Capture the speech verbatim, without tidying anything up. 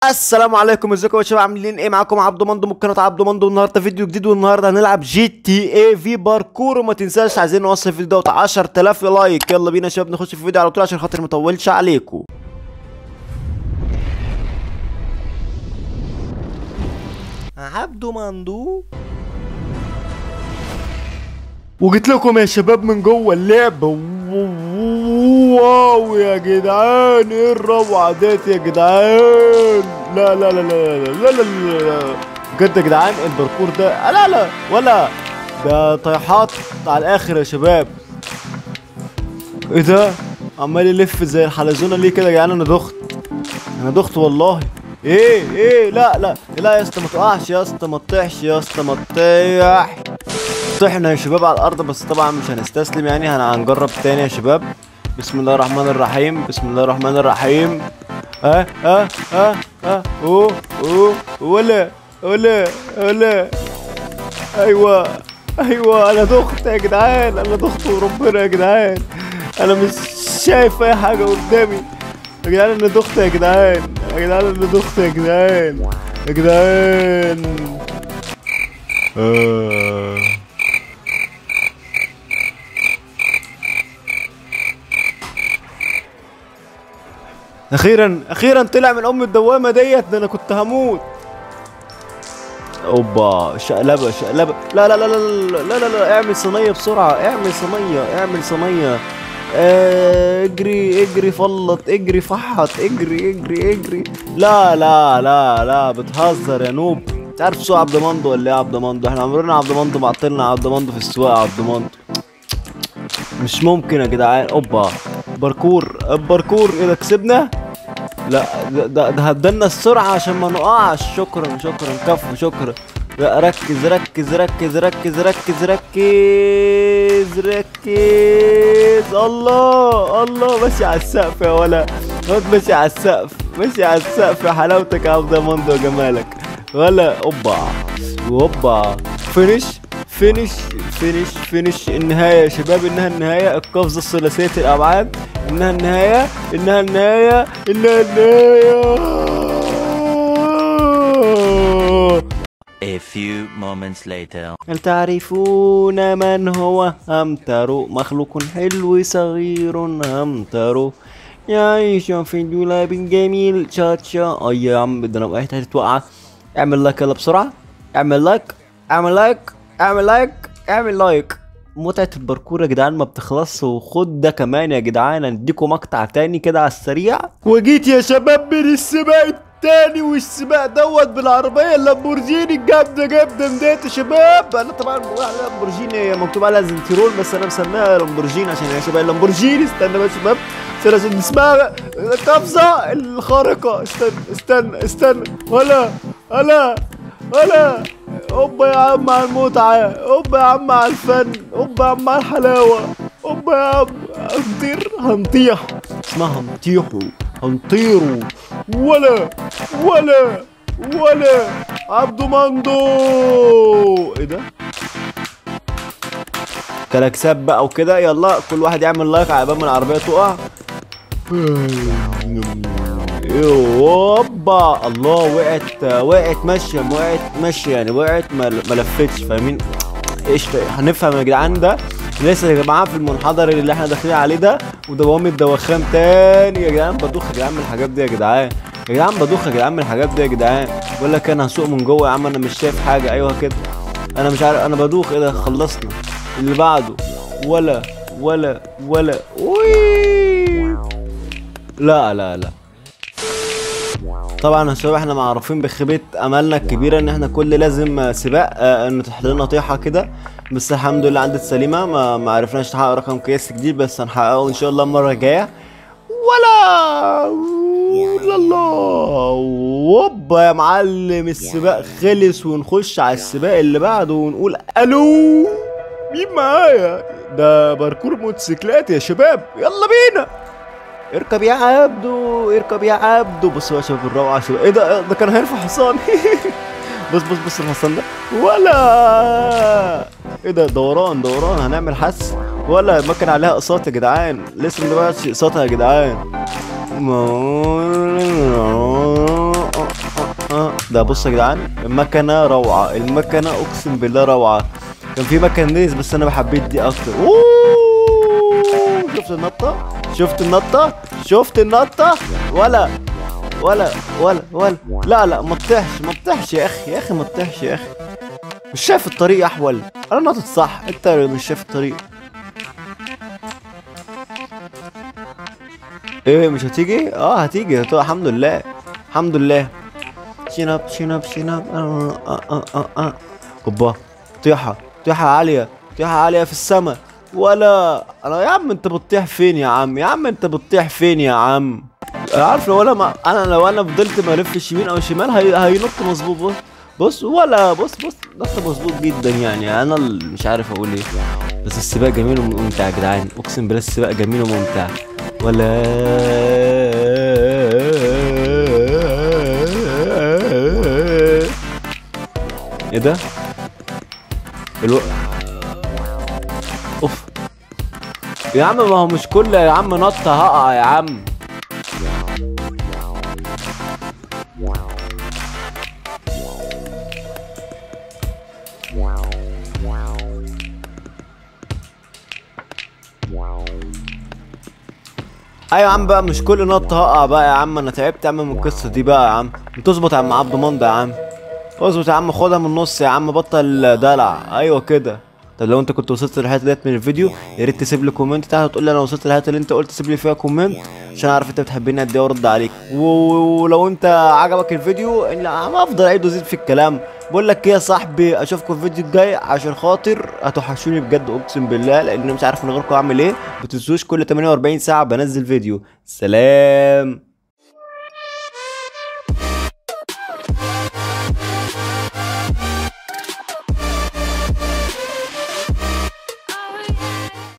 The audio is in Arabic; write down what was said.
السلام عليكم، ازيكم يا شباب؟ عاملين ايه؟ معاكم عبدو مندو من قناه عبدو مندو. النهارده فيديو جديد، والنهارده هنلعب جي تي اي في باركور. وما تنساش عايزين نوصل الفيديو دوت عشرة آلاف لايك. يلا بينا يا شباب نخش في الفيديو على طول عشان خاطر مطولش عليكم. عبدو مندو وجيت لكم يا شباب من جوه اللعبه. واو يا جدعان، ايه الروعه ديت يا جدعان؟ لا لا لا لا لا لا لا بجد يا جدعان، الباركور ده لا لا ولا ده طيحات على الاخر يا شباب. ايه ده؟ عمال يلف زي الحلزونه ليه كده يا جدعان؟ انا دخت انا دخت والله. ايه ايه لا لا لا يا اسطى، ما تقعش يا اسطى، ما تطيحش يا اسطى، ما تطيح. طحنا يا شباب على الارض، بس طبعا مش هنستسلم يعني، هنجرب تاني يا شباب. بسم الله الرحمن الرحيم، بسم الله الرحمن الرحيم. اه اه اه اه اوه اوه ولا ولا ولا ايوه ايوه. انا دخت يا جدعان، انا دخت وربنا يا جدعان، انا مش شايف اي حاجه قدامي يا جدعان. انا دخت يا جدعان يا جدعان انا دخت يا جدعان يا جدعان. آه. اخيرا اخيرا طلع من ام الدوامه ديت، ده انا كنت هموت. اوبا شقلبه شقلبه. لا لا لا لا لا لا لا اعمل صينيه بسرعه، اعمل صينيه اعمل صينيه. اجري اجري فلط، اجري فحط، اجري اجري اجري. لا لا لا لا بتهزر يا نوب. انت عارف سوق عبد مندو ولا ايه يا عبد مندو؟ احنا عمرنا عبد مندو معطلنا عبد مندو في السواقه. عبد مندو مش ممكن يا جدعان. اوبا باركور باركور. ايه ده كسبنا؟ لا ده ده, ده هدلنا السرعه عشان ما نقعش. شكرا شكرا كفو شكرا. لا ركز ركز ركز ركز ركز ركز ركز. الله الله ماشي على السقف يا ولا واد، ماشي على السقف ماشي على السقف يا حلاوتك يا عبد مندو يا جمالك ولا. اوبا اوبا فينيش فينيش فينيش فينيش. النهاية يا شباب، انها النهاية. القفزة الثلاثية الابعاد، انها النهاية انها النهاية انها النهاية. A few moments later. هل تعرفون من هو همترو؟ مخلوق حلو صغير همترو يعيش في دولاب جميل. تشاتشا. اي يا عم ده انا وقعت هتتوقع. اعمل لايك يلا بسرعة، اعمل لايك اعمل لايك اعمل لايك اعمل لايك. متعة الباركور يا جدعان ما بتخلصش. وخد ده كمان يا جدعان، اديكم مقطع تاني كده على السريع. وجيت يا شباب من السباق التاني، والسباق دوت بالعربية اللامبورجيني الجامدة جامدة ديت يا شباب. انا طبعا بقول عليها لامبورجيني، هي مكتوب عليها زنتيرول بس انا مسميها لامبورجيني عشان يا شباب اللامبورجيني. استنى بقى يا شباب، استنى عشان نسمعها القفزة الخارقة. استنى استنى استنى ولا ولا ولا. اوبا يا عم على المتعة، اوبا يا عم على الفن، اوبا يا عم على الحلاوة، اوبا يا عم. هنطير هنطيح، اسمها هنطيحوا هنطيروا. ولا ولا ولا عبدو مندو. ايه ده؟ كلاكسات بقى وكده. يلا كل واحد يعمل لايك على بال ما العربية تقع. اوبا الله وقعت وقعت ماشيه وقعت ماشيه يعني وقعت ما لفتش. فاهمين؟ قشطه. هنفهم يا جدعان. ده لسه يا جماعه في المنحدر اللي احنا داخلين عليه ده، ودوامه دوخان تاني يا جدعان. بدوخ يا جدعان من الحاجات دي يا جدعان يا جدعان بدوخ يا جدعان من الحاجات دي يا جدعان. بقول لك انا هسوق من جوه يا عم، انا مش شايف حاجه. ايوه كده انا مش عارف، انا بدوخ. ايه ده؟ خلصنا اللي بعده. ولا ولا ولا وي. لا لا لا طبعا يا شباب احنا معروفين بخيبة املنا الكبيره ان احنا كل لازم سباق اه نطيح لنا طيحه كده. بس الحمد لله عدت سليمه، ما ما عرفناش نحقق رقم قياسي جديد، بس هنحققه ان شاء الله المره الجايه. ولا لا الله. ووبا يا معلم السباق خلص، ونخش على السباق اللي بعده ونقول الو مين معايا. ده باركور موتوسيكلات يا شباب، يلا بينا. اركب يا عبدو اركب يا عبدو. بصوا يا شباب الروعه يا شباب. ايه ده؟ ده كان هيرفع حصان. بص بص بص الحصان ده. ولا ايه ده؟ دوران دوران. هنعمل حس ولا ما كان عليها اقساط يا جدعان؟ لسه ما دفعتش اقساطها يا جدعان. ده بص يا جدعان، المكنه روعه، المكنه اقسم بالله روعه. كان في مكنه ريس بس انا بحبيت دي اكتر. اوه شفت النطه، شفت النطه، شفت النطه. ولا ولا ولا ولا لا لا ما تطيحش ما تطيحش يا اخي، يا اخي ما تطيحش يا اخي. مش شايف الطريق يا احول، انا نطت صح، انت مش شايف الطريق. ايه مش هتيجي؟ اه هتيجي هتبقى. الحمد لله الحمد لله. شنب شنب شنب. اه اه اه اه اه اوبا. طيحة طيحة عالية، طيحة عالية في السماء. ولا انا يا عم انت بتطيح فين يا عم؟ يا عم انت بتطيح فين يا عم؟ عارف لو انا ما انا لو انا فضلت ما الفش يمين او شمال هي... هينط مظبوط. بص بص ولا بص بص نط مظبوط جدا يعني. انا مش عارف اقول ايه، بس السباق جميل وممتع يا جدعان، اقسم بالله السباق جميل وممتع. ولا ايه ده؟ الو... اوف يا عم، ما هو مش كل يا عم نطة هقع يا عم. ايوه يا عم بقى، مش كل نطة هقع بقى يا عم. انا تعبت يا عم من القصة دي بقى يا عم. تظبط يا عم عبد مندى يا عم، اظبط يا عم، خدها من النص يا عم، بطل دلع. ايوه كده. طب لو انت كنت وصلت للحته ديت من الفيديو يا ريت تسيب لي كومنت تحت وتقول لي انا وصلت للحته اللي انت قلت، سيب لي فيها كومنت عشان اعرف انت بتحبني قد ايه وارد عليك. ولو انت عجبك الفيديو انا افضل اعيد وازيد في الكلام. بقول لك ايه يا صاحبي، اشوفكم في الفيديو الجاي عشان خاطر هتوحشوني بجد اقسم بالله، لان مش عارف من غيركم اعمل ايه. ما تنسوش كل ثمانية وأربعين ساعه بنزل فيديو. سلام.